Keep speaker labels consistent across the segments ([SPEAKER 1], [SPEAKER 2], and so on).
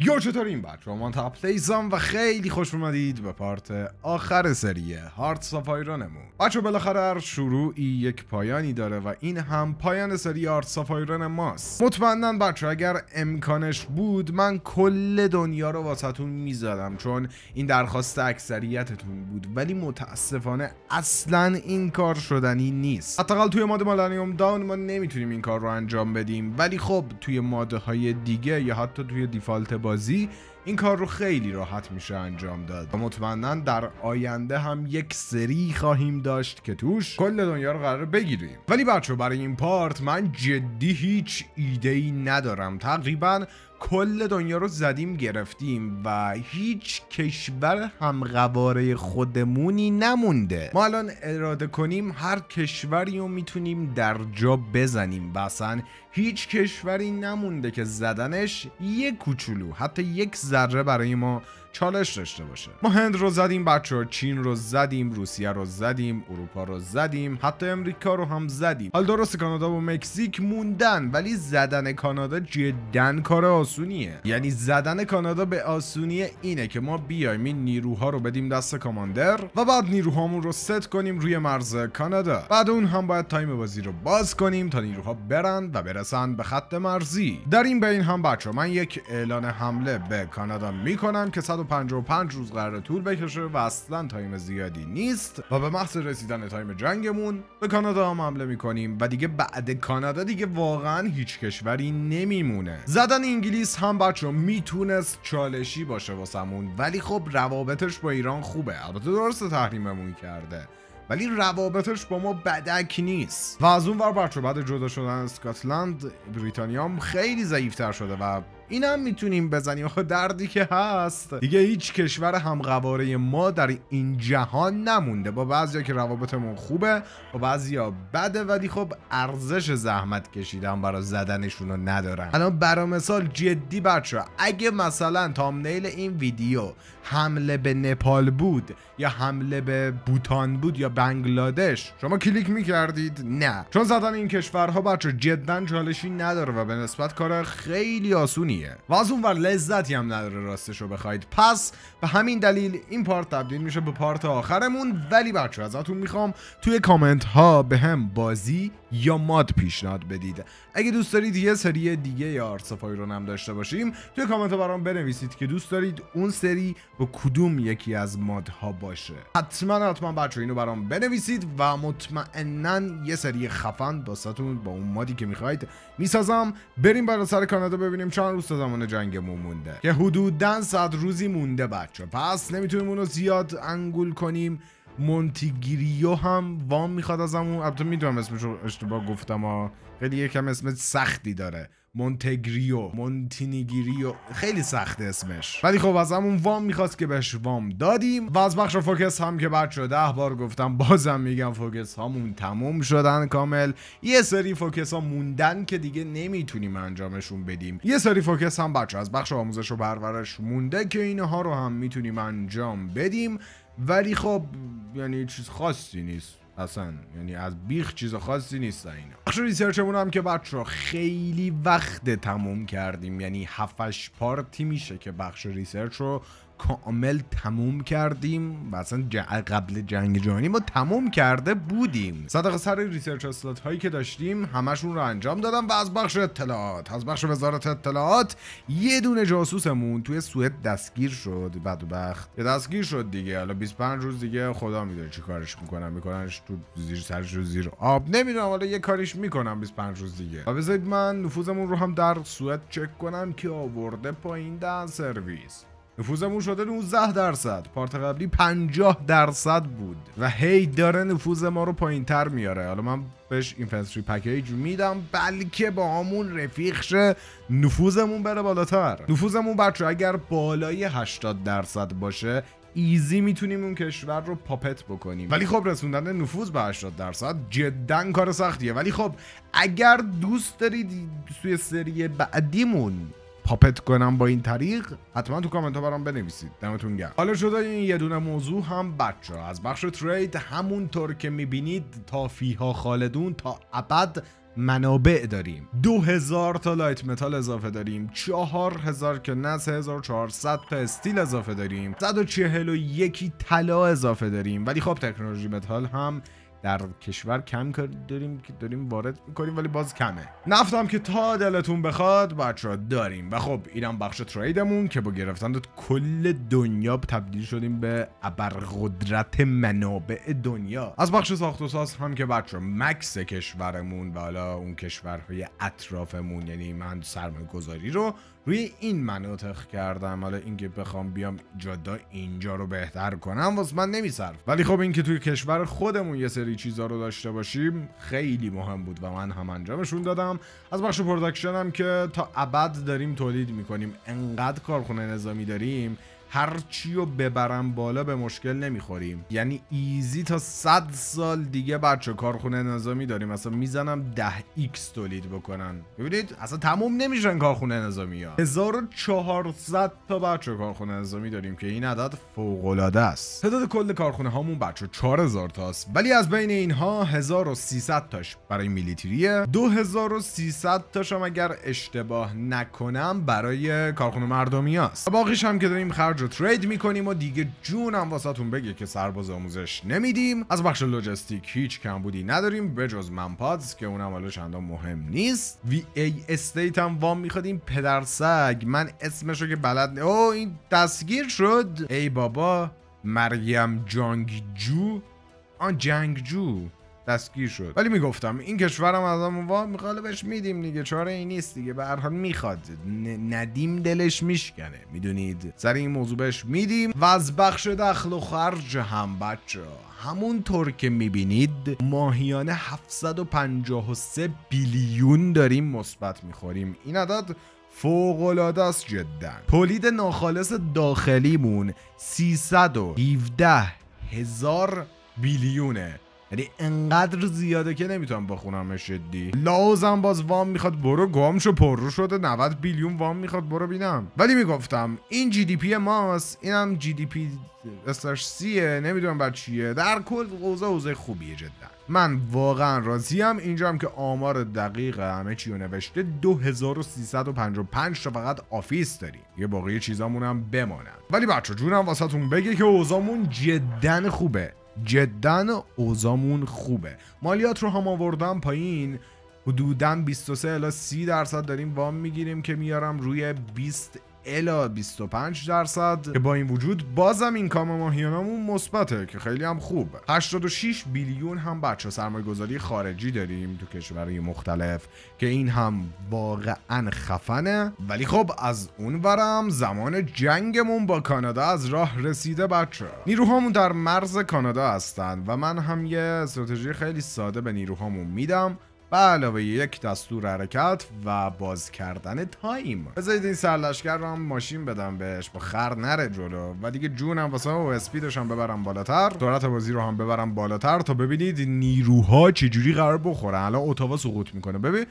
[SPEAKER 1] یا چطورین بچه‌ها؟ من تپلیزم و خیلی خوش اومدید به پارت آخر سری هارتس آف آیرونمون. بچه‌ها بالاخره هر شروعی یک پایانی داره و این هم پایان سری هارتس آف آیرون ماست. مطمئناً بچه‌ها اگر امکانش بود من کل دنیا رو واسهتون میذارم، چون این درخواست اکثریتتون بود، ولی متاسفانه اصلاً این کار شدنی نیست. حداقل توی ماد مالانیوم داون ما نمیتونیم این کار رو انجام بدیم، ولی خب توی مادهای دیگه یا حتی توی دیفالت بازی این کار رو خیلی راحت میشه انجام داد و مطمئنا در آینده هم یک سری خواهیم داشت که توش کل دنیا رو قرار بگیریم. ولی بچه برای این پارت من جدی هیچ ایده‌ای ندارم. تقریبا کل دنیا رو زدیم گرفتیم و هیچ کشور همقواره خودمونی نمونده. ما الان اراده کنیم هر کشوری رو میتونیم در جا بزنیم و اصلا هیچ کشوری نمونده که زدنش یک کوچولو حتی یک ذره برای ما چالش داشته باشه. ما هند رو زدیم بچه‌ها، چین رو زدیم، روسیه رو زدیم، اروپا رو زدیم، حتی امریکا رو هم زدیم. حال درست کانادا و مکزیک موندن، ولی زدن کانادا جداً کار آسونیه. یعنی زدن کانادا به آسونی اینه که ما بیایم این نیروها رو بدیم دست کاماندر و بعد نیروهامون رو ست کنیم روی مرز کانادا. بعد اون هم باید تایم بازی رو باز کنیم تا نیروها برن و برسن به خط مرزی. در این بین هم بچه‌ها من یک اعلان حمله به کانادا میکنم که 155 روز قرار طول بکشه و اصلا تایم زیادی نیست و به محض رسیدن تایم جنگمون به کانادا هم حمله میکنیم و دیگه بعد کانادا دیگه واقعا هیچ کشوری نمیمونه. زدن انگلیس هم بچه‌ها میتونست چالشی باشه واسمون، ولی خب روابطش با ایران خوبه. البته درست تحریممون کرده، ولی روابطش با ما بدک نیست. و از اون ور بچه‌ها بعد جدا شدن اسکاتلند بریتانیا هم خیلی ضعیف‌تر شده و اینم میتونیم بزنیم. آخه دردی که هست دیگه هیچ کشور همقواره ما در این جهان نمونده. با بعضیا که روابطمون خوبه، با بعضیا بده، ولی خب ارزش زحمت کشیدن برای زدنشون رو ندارن. الان برای مثال جدی بچه‌ها اگه مثلا تامنیل این ویدیو حمله به نپال بود یا حمله به بوتان بود یا بنگلادش، شما کلیک میکردید؟ نه، چون زدن این کشورها بچه‌ها جدا چالشی نداره و به نسبت کار خیلی آسونیه و از اون ور لذتی هم نداره راستشو بخواید. پس به همین دلیل این پارت تبدیل میشه به پارت آخرمون. ولی بچه‌ها ازتون میخوام توی کامنت ها به هم بازی یا ماد پیشنهاد بدید. اگه دوست دارید یه سری دیگه یا هارتس آف آیرون هم داشته باشیم توی کامنت ها برام بنویسید که دوست دارید اون سری با کدوم یکی از مادها باشه. حتما بچه‌ها اینو برام بنویسید و مطمئناً یه سری خفن واسهتون با اون مادی که میخواید میسازم. بریم برای سر کانادا ببینیم چند روز تا زمان جنگمون مونده، که حدوداً 100 روزی مونده بچه‌ها. پس نمیتونیم اونو زیاد انگول کنیم. مونتیگریو هم وام میخواد ازمون. البته میدونم اسمش رو اشتباه گفتم، خیلی یکم اسم سختی داره. مونتینیگریو خیلی سخت اسمش، ولی خب از همون وام میخواست که بهش وام دادیم. و از بخش فوکس هم که بچه 10 بار گفتم بازم میگم فوکس هامون تموم شدن کامل. یه سری فوکس ها موندن که دیگه نمیتونیم انجامشون بدیم. یه سری فوکس هم بچه از بخش آموزش و پرورش مونده که اینها رو هم میتونیم انجام بدیم، ولی خب یعنی چیز خاصی نیست اصلا، یعنی از بیخ چیز خاصی نیست اینا. بخش ریسرچمون هم که بچه‌ها خیلی وقت تموم کردیم، یعنی 7-8 پارتی میشه که بخش ریسرچ رو کامل تموم کردیم و اصلا قبل جنگ جهانی ما تموم کرده بودیم. صدق سر ریسرچ اسلات هایی که داشتیم همشون رو انجام دادم. و از بخش اطلاعات، از بخش وزارت اطلاعات یه دونه جاسوسمون توی سوئد دستگیر شد. بدبخت دستگیر شد دیگه. حالا 25 روز دیگه خدا میدونه چی کارش میکننش تو زیر سرش رو زیر آب، نمیدونم، حالا یه کاریش میکنم 25 روز دیگه. و بذارید من نفوذمون رو هم در سوئد چک کنم که آورده پایین دهن سرویس. نفوذمون شده 19%. پارت قبلی 50% بود و هی داره نفوذ ما رو پایین تر میاره. حالا من بهش اینفنتری پکیج میدم بلکه با همون رفیق شه نفوذمون بره بالاتر. نفوذمون بچه اگر بالای 80% باشه ایزی میتونیم اون کشور رو پاپت بکنیم، ولی خب رسوندن نفوذ به 80% جدا کار سختیه. ولی خب اگر دوست دارید توی سری بعدیمون پاپت کنم با این طریق، حتما تو کامنت ها برام بنویسید. دمتون گرم. حالا شده این یه دونه موضوع هم بچه‌ها از بخش ترید همونطور که میبینید تا فیها خالدون تا ابد منابع داریم. 2000 تا لایت متال اضافه داریم، 4000 که نه 3400 تا استیل اضافه داریم، 141 طلا اضافه داریم. ولی خب تکنولوژی متال هم در کشور کم داریم که داریم وارد میکنیم، ولی باز کمه. نفت هم که تا دلتون بخواد بچه‌ها داریم. و خب اینم بخش تریدمون که با گرفتن کل دنیا تبدیل شدیم به ابرقدرت منابع دنیا. از بخش ساخت و ساز هم که بچه‌ها مکس کشورمون و حالا اون کشورهای اطرافمون، یعنی من سرمایه‌گذاری رو روی این مناطق کردم. حالا اینکه بخوام بیام جدا اینجا رو بهتر کنم واسه من نمیصرف، ولی خب اینکه توی کشور خودمون یه سری چیزا رو داشته باشیم خیلی مهم بود و من هم انجامشون دادم. از بخش پروداکشن هم که تا ابد داریم تولید میکنیم، انقدر کارخونه نظامی داریم هر چی رو ببرم بالا به مشکل نمیخوریم. یعنی ایزی تا 100 سال دیگه بچه کارخونه نظامی داریم. اصلا میزنم 10x تولید بکنن. ببینید اصلا تموم نمیشن کارخونه نظامی ها. 1400 تا بچه کارخونه نظامی داریم که این عدد فوق العاده است. تعداد کل کارخونه هامون بچه 4000 تاست، ولی از بین اینها 1300 تاش برای میلیتریه، 2300 تاش هم اگر اشتباه نکنم برای کارخونه مردمی است. باقیش هم که داریم خرج ترید میکنیم و دیگه جونم واسهتون بگه که سرباز آموزش نمیدیم. از بخش لوجستیک هیچ کمبودی نداریم به جز منپادز که اونم حالا چندان مهم نیست. وی ای استیت هم وام میخوادیم پدرسگ، من اسمشو که بلد این دستگیر شد. ای بابا مریم جنگجو دستگیر شد. ولی میگفتم این کشورم ازمون وام میخواد بهش میدیم دیگه، چاره ای نیست دیگه، به هر حال میخواد ندیم دلش میشکنه، میدونید سر این موضوع بهش میدیم. و از بخش دخل و خرج هم بچه همونطور که میبینید ماهیانه 753 بیلیون داریم مثبت میخوریم. این عدد فوق العاده است جدا. تولید ناخالص داخلیمون 317,000 بیلیونه، یعنی انقدر زیاده که نمیتونم بخونمش جدی. لازم باز وام میخواد برو گامشو پررو شده 90 بیلیون وام میخواد برو بینم. ولی میگفتم این جی دی پی ماست، اینم جی دی پی /C نمیدونم بعد چیه. در کل اوضاع خوبیه جدا. من واقعا راضیم. اینجا هم که آمار دقیق همه چی رو نوشته 2355 تا فقط آفیس داریم، یه باقی چیزامون هم بمانن. ولی بچه جونم واسهتون بگه که اوضاعمون جدا خوبه، جدا اوضاعمون خوبه. مالیات رو هم آوردم پایین، حدوداً 23 الی 30% داریم وام میگیریم که میارم روی 20 الی 25%، که با این وجود بازم اینکام ماهیانمون مثبته که خیلی هم خوبه. 86 بیلیون هم بچه سرمایه گذاری خارجی داریم تو کشورهای مختلف که این هم واقعا خفنه. ولی خب از اون ورم زمان جنگمون با کانادا از راه رسیده بچه. نیروهامون در مرز کانادا هستن و من هم یه استراتژی خیلی ساده به نیروهامون میدم به علاوه یک دستور حرکت و باز کردن تایم. بذارید این سرلشکر رو هم ماشین بدم بهش با خر نره جلو و دیگه جونم واسه و اسپیدش هم ببرم بالاتر، سرعت بازی رو هم ببرم بالاتر تا ببینید نیروها چجوری قرار بخورن. الان اتاوا سقوط میکنه، ببین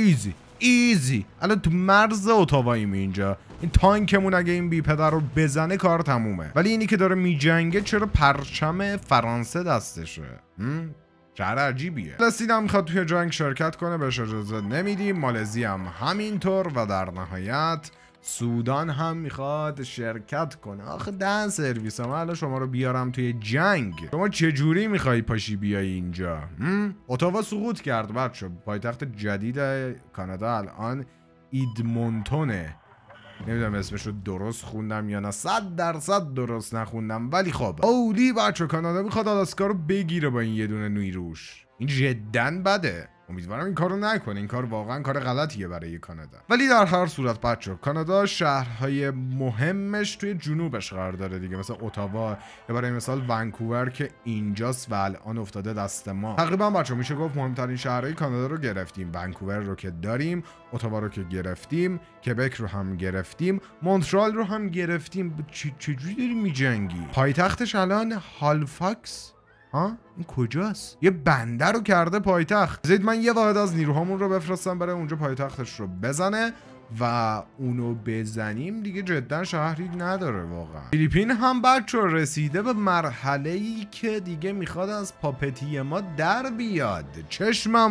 [SPEAKER 1] ایزی الان تو مرز اتاواییم اینجا. این تانکمون اگه این بی پدر رو بزنه کار تمومه. ولی اینی که داره میجنگه چرا پرچم فرانسه دستشه؟ شهر عجیبیه. فلسطین هم میخواد توی جنگ شرکت کنه، بهش اجازه نمیدیم. مالزی هم همینطور و در نهایت سودان هم میخواد شرکت کنه. آخه دهن سرویس هم الان شما رو بیارم توی جنگ، شما چجوری میخوای پاشی بیای اینجا؟ اتاوا سقوط کرد بچه. پایتخت جدید کانادا الان ایدمونتونه. نمیدونم اسمش رو درست خوندم یا نه، 100% درست نخوندم. ولی خب اولی بچه کانادا میخواد آلاسکا رو بگیره با این یه دونه نیروش. این جدن بده. امیدوارم این کارو نکنه. این کار واقعا کار غلطیه برای کانادا. ولی در هر صورت بچه کانادا شهرهای مهمش توی جنوبش قرار داره دیگه، مثل اتاوا یا برای مثال ونکوور که اینجاست و الان افتاده دست ما. تقریبا بچه میشه گفت مهمترین شهرهای کانادا رو گرفتیم. ونکوور رو که داریم، اتاوا رو که گرفتیم، کبک رو هم گرفتیم، مونترال رو هم گرفتیم. چجوری داری میجنگی؟ پایتختش الان هالیفاکس. این کجاست؟ یه بنده رو کرده پایتخت. بذارید من یه واحد از نیروهامون رو بفرستم برای اونجا پایتختش رو بزنه. و اونو بزنیم دیگه جدا شهری نداره واقعا. فیلیپین هم بچه رسیده به مرحله‌ای که دیگه میخواد از پاپتی ما در بیاد. چشمم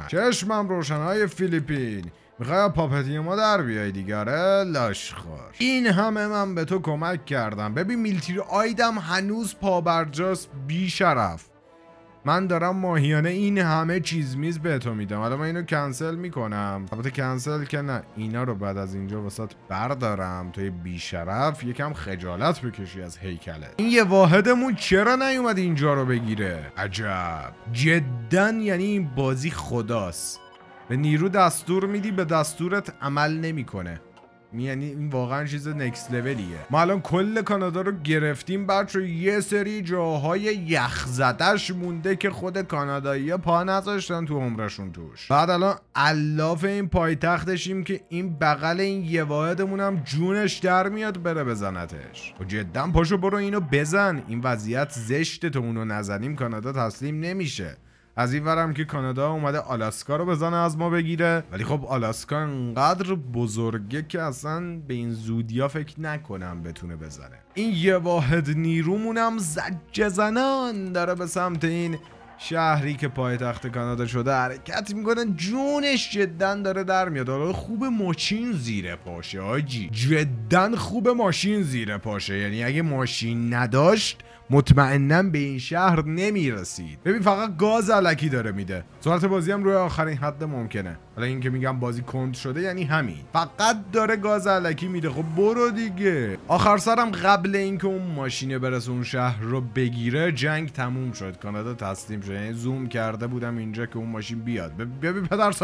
[SPEAKER 1] روشن های فیلیپین، میخوای پاپتی ما در بیای دیگه لاشخور. این همه من به تو کمک کردم، ببین میلتری آیدم هنوز پابرجاست بی شرف. من دارم ماهیانه این همه چیز میز به تو میدم. حالا من اینو کنسل میکنم، البته کنسل که نه، اینا رو بعد از اینجا وسط بردارم. توی بیشرف یکم خجالت بکشی از هیکلت. این یه واحدمون چرا نیومد اینجا رو بگیره؟ عجب جدا، یعنی این بازی خداست. به نیرو دستور میدی به دستورت عمل نمیکنه. یعنی این واقعا چیز نکست لولیه. ما الان کل کانادا رو گرفتیم بچه، یه سری جاهای یخزدهش مونده که خود کانادایی‌ها پا نذاشتن تو عمرشون توش. بعد الان الاف این پایتختشیم که این بغل این یه واحدمون هم جونش در میاد بره بزنتش. و جدا پاشو برو اینو بزن، این وضعیت زشته، تو اونو نزنیم کانادا تسلیم نمیشه. از این ورم که کانادا اومده آلاسکا رو بزنه از ما بگیره، ولی خب آلاسکا انقدر بزرگه که اصلا به این زودیا فکر نکنم بتونه بزنه. این یه واحد نیرومونم زجه زنان داره به سمت این شهری که پایتخت کانادا شده حرکت میکنه. جونش جدا داره در میاد. حالا خوب ماشین زیر پاشه آجی، جدا خوب ماشین زیر پاشه. یعنی اگه ماشین نداشت مطمئناً به این شهر نمیرسید. ببین فقط گاز الکی داره میده. سرعت بازی هم روی آخرین حد ممکنه. حالا این که میگم بازی کند شده یعنی همین، فقط داره گاز الکی میده. خب برو دیگه. آخر سرم قبل اینکه اون ماشینه برسه اون شهر رو بگیره جنگ تموم شد، کانادا تسلیم شد. یعنی زوم کرده بودم اینجا که اون ماشین بیاد. ببین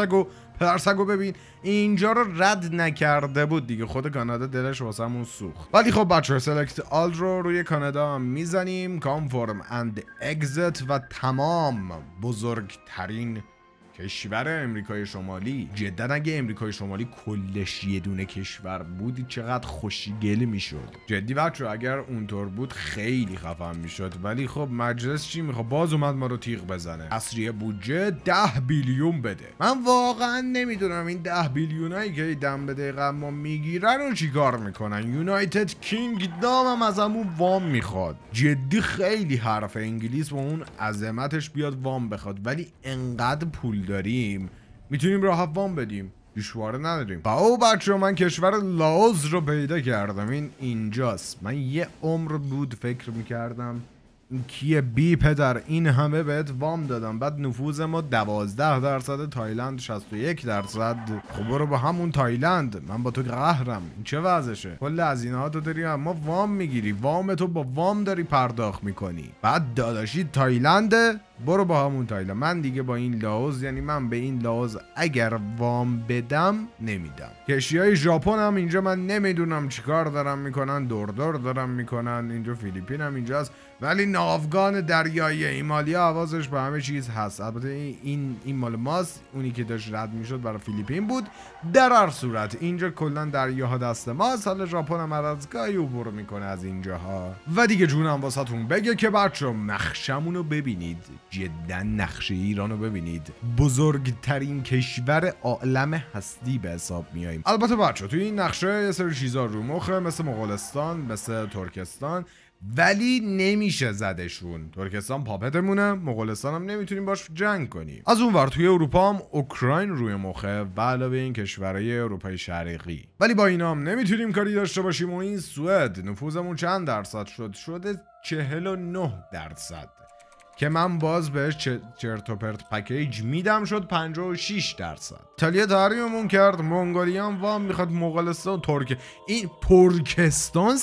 [SPEAKER 1] پدرسگو ببین اینجا رو رد نکرده بود دیگه، خود کانادا دلش واسمون سوخت. ولی خب بچه‌ها سلکت آل رو روی کانادا میزنیم، کانفورم اند اگزیت و تمام. بزرگترین کشور امریکای شمالی. جدا اگه امریکای شمالی کلش یه دونه کشور بود چقدر خوشگل میشد. جدی بچه اگر اونطور بود خیلی خفن میشد. ولی خب مجلس چی میخواد؟ باز اومد ما رو تیغ بزنه. اصریه بودجه 10 بیلیون بده. من واقعا نمیدونم این 10 بیلیونایی که دم به دقیقه ما میگیرن رو چی کار میکنن. یونایتد کینگدام هم از همون وام میخواد. جدی خیلی حرف انگلیس با اون عظمتش بیاد وام بخواد، ولی انقدر پول داریم میتونیم راحت وام بدیم، دشواره نداریم. باو بچه من کشور لاوز رو پیدا کردم. این اینجاست. من یه عمر بود فکر میکردم این کیه بی پدر این همه بهت وام دادم، بعد نفوذ ما 12%، تایلند 61%. خب برو با همون تایلند، من با تو قهرم. این چه وضعشه؟ کل هزینه ها تو داری اما وام میگیری، وام تو با وام داری پرداخت میکنی. بعد داداشی تایلنده، برو با همون تایلند. من دیگه با این لاوز، یعنی من به این لاوز اگر وام بدم نمیدم. کشتیهای ژاپن هم اینجا من نمیدونم چیکار دارن میکنن، دور دارن میکنن. اینجا فیلیپین هم اینجاست، ولی ناوگان دریایی ایمالیا حواسش به همه چیز هست. البته این مال ماست، اونی که داشت رد میشد برای فیلیپین بود. در هر صورت اینجا کلا دریاها دست ماست. حالا ژاپن هم از گاهی عبور میکنه از اینجاها. و دیگه جونم واسهتون بگه که بچه‌ها نقشمون رو ببینید، جدا نقشه ایران رو ببینید. بزرگترین کشور عالم هستی به حساب میاییم. البته بچه‌ها توی این نقشه یه سری چیزا رو مخه، مثل مغولستان، مثل ترکستان، ولی نمیشه زدشون. ترکستان پاپتمونه، مغولستان هم نمیتونیم باش جنگ کنیم. از اون ور توی اروپا هم اوکراین روی مخه و علاوه این کشورهای اروپای شرقی. ولی با اینا هم نمیتونیم کاری داشته باشیم. و این سوئد نفوذمون چند درصد شده 49%، که من باز بهش چرت و پرت پکیج میدم، شد 56%. ایتالیا تحریممون کرد، منگولیا هم وام میخواد، مغولستان، این ترکستان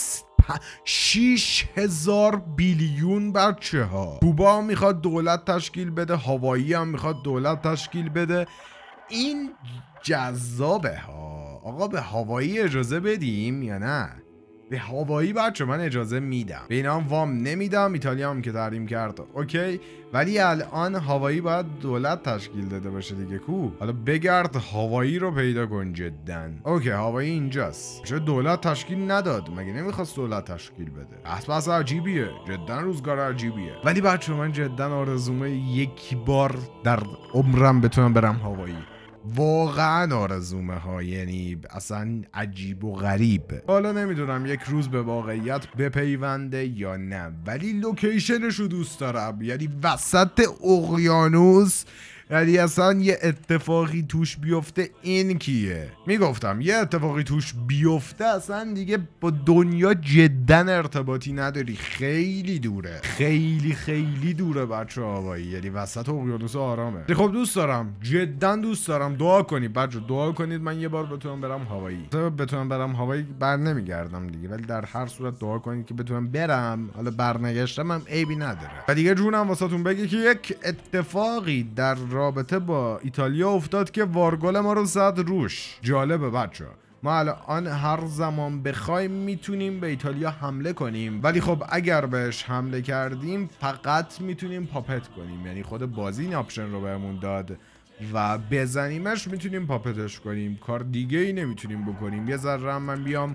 [SPEAKER 1] 6000 بیلیون بچه ها. کوبا هم میخواد دولت تشکیل بده، هاوایی هم میخواد دولت تشکیل بده. این جذابه ها. آقا به هاوایی اجازه بدیم یا نه؟ به هاوایی بچه من اجازه میدم، به اینا هم وام نمیدم. ایتالیا هم که تحریم کرد اوکی، ولی الان هاوایی باید دولت تشکیل داده باشه دیگه. کو حالا بگرد هاوایی رو پیدا کن جدا. اوکی هاوایی اینجاست. چرا دولت تشکیل نداد؟ مگه نمیخواست دولت تشکیل بده؟ بس عجیبیه، جدا روزگار عجیبیه. ولی بچه من جدا آرزومه یک بار در عمرم بتونم برم هاوایی. واقعا آرزومه ها، یعنی اصلا عجیب و غریب. حالا نمیدونم یک روز به واقعیت بپیونده یا نه، ولی لوکیشنش رو دوست دارم، یعنی وسط اقیانوس، یعنی اصلا یه اتفاقی توش بیفته این کیه؟ میگفتم یه اتفاقی توش بیفته اصلا دیگه با دنیا جدا ارتباطی نداری، خیلی دوره، خیلی خیلی دوره بچه هوایی، یعنی وسط اقیانوس آرامه. خب دوست دارم، جدا دوست دارم. دعا کنید بچه، دعا کنید من یه بار بتونم برم هوایی. بتونم برم هوایی بر نمیگردم دیگه، ولی در هر صورت دعا کنید که بتونم برم. حالا برنگشتم هم عیبی نداره. و دیگه جونم واسهتون بگه که یک اتفاقی در رابطه با ایتالیا افتاد که وارگل ما رو زد روش. جالبه بچه، ما الان هر زمان بخوایم میتونیم به ایتالیا حمله کنیم، ولی خب اگر بهش حمله کردیم فقط میتونیم پاپت کنیم، یعنی خود بازی این آپشن رو بهمون داد و بزنیمش میتونیم پاپتش کنیم، کار دیگه ای نمیتونیم بکنیم. یه ذره من بیام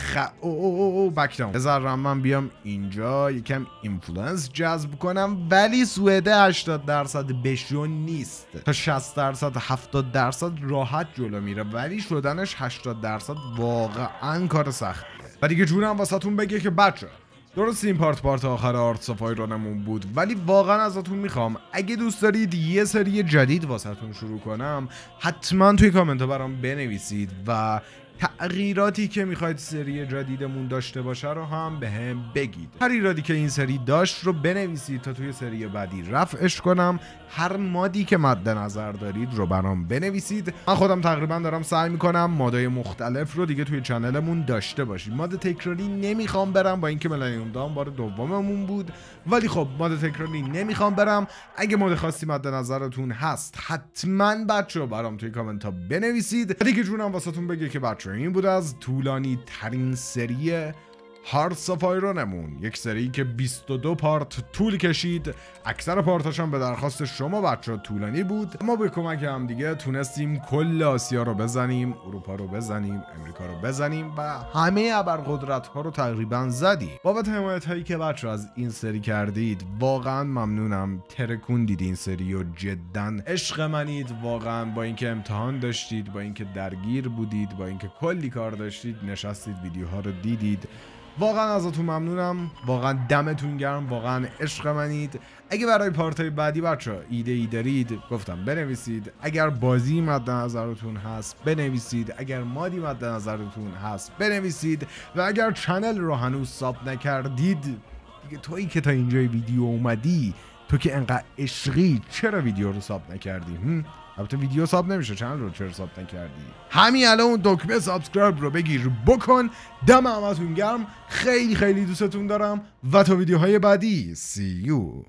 [SPEAKER 1] یه ذره من بیام اینجا یکم اینفلوئنس جذب کنم، ولی سوئده 80% بشون نیست، تا 60% 70% راحت جلو میره، ولی شدنش 80% واقعا کار سختیه. و دیگه جونم واسهتون بگه که بچه، درست این پارت آخر هارتس آف آیرونمون بود، ولی واقعا ازتون میخوام اگه دوست دارید یه سری جدید واسهتون شروع کنم، حتما توی کامنت ها برام بنویسید و تغییراتی که میخواید سری جدیدمون داشته باشه رو هم به هم بگید. هر ایرادی که این سری داشت رو بنویسید تا توی سری بعدی رفعش کنم. هر مادی که مد نظر دارید رو برام بنویسید. من خودم تقریبا دارم سعی میکنم مادای مختلف رو دیگه توی چنلمون داشته باشیم. ماد تکراری نمیخوام برم، با اینکه ملنیوم دام بار دوممون بود، ولی خب ماد تکراری نمیخوام برم. اگه ماد خاصی مد نظرتون هست حتما بچه‌ها برام توی کامنت ها بنویسید. دیگه جونم واسهتون بگه که بچه‌ها این بود از طولانی ترین سری هارتس آف آیرونمون، یک سری که 22 پارت طول کشید. اکثر پارتاش هم به درخواست شما بچه‌ها طولانی بود. ما به کمک هم دیگه تونستیم کل آسیا رو بزنیم، اروپا رو بزنیم، امریکا رو بزنیم و همه ابرقدرت ها رو تقریبا زدیم. بابت حمایت هایی که بچه‌ها از این سری کردید واقعا ممنونم. ترکوندید این سری و جدا عشق منید واقعا. با اینکه امتحان داشتید، با اینکه درگیر بودید، با اینکه کلی کار داشتید، نشستید ویدیوها رو دیدید، واقعا ازتون ممنونم. واقعا دمتون گرم، واقعا عشق منید. اگه برای پارتای بعدی بچه‌ها ایده ای دارید گفتم بنویسید. اگر بازی مد نظرتون هست بنویسید. اگر مادی مد نظرتون هست بنویسید. و اگر چنل رو هنوز ساب نکردید، دیگه تویی که تا اینجای ویدیو اومدی، تو که انقدر عشقی، چرا ویدیو رو ساب نکردی؟ البته ویدیو ساب نمیشه، چنل رو چرا ساب نکردی؟ همین الان اون دکمه سابسکرایب رو بگیر بکن. دم همتون گرم، خیلی خیلی دوستتون دارم و تا ویدیوهای بعدی see you.